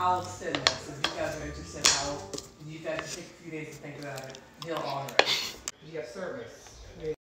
I'll extend this. If you guys are interested, you guys take a few days to think about it. He'll honor it. You have service.